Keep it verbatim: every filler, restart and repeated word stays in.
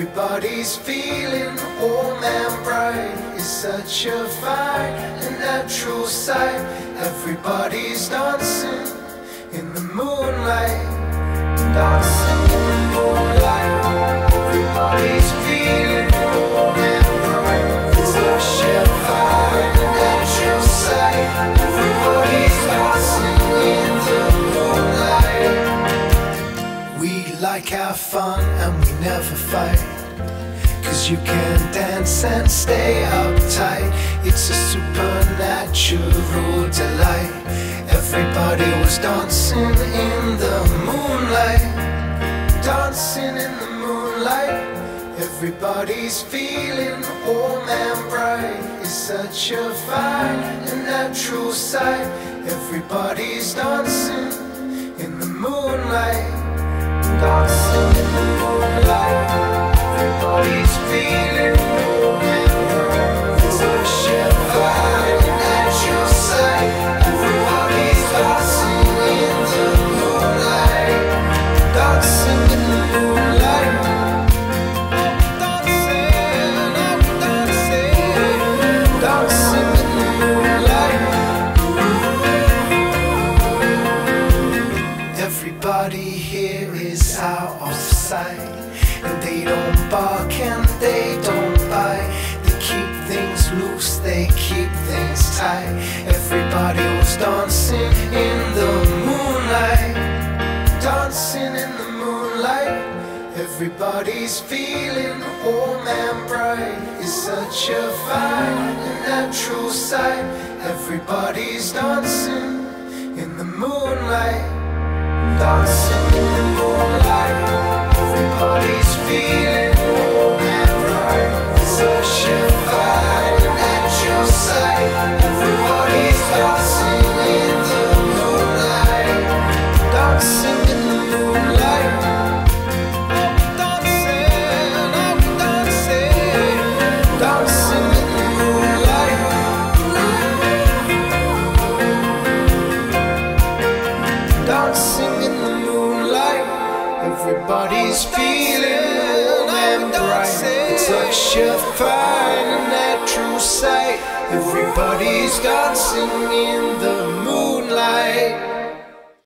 Everybody's feeling warm and bright. It's such a fine and natural sight. Everybody's dancing in the moonlight, dancing in the moonlight. Everybody's feeling warm and bright. It's such a fine and natural sight. Everybody's dancing in the moonlight. We like our fun and we never fight, 'cause you can dance and stay uptight. It's a supernatural delight. Everybody was dancing in the moonlight, dancing in the moonlight. Everybody's feeling warm and bright. It's such a fine and natural sight. Everybody's dancing in the moonlight, dancing in the moonlight. Everybody's feeling warm and bright. It's such a fine and natural sight. Everybody's dancing in the moonlight, dancing in the moonlight. Dancing in the moonlight. Everybody here is out of sight, and they don't bark and they don't bite. They keep things loose, they keep things tight. Everybody was dancing in the moonlight, dancing in the moonlight. Everybody's feeling warm and bright. It's such a fine and natural sight. Everybody's dancing in the moonlight, dancing in the moonlight. Everybody's feeling warm and bright. It's such a fine and natural sight. Everybody's dancing in the moonlight, dancing in the moonlight. Dancing in the moonlight. Dancing in the moonlight. Everybody's feeling warm and bright. It's such a fine and natural sight. Everybody's dancing in the moonlight.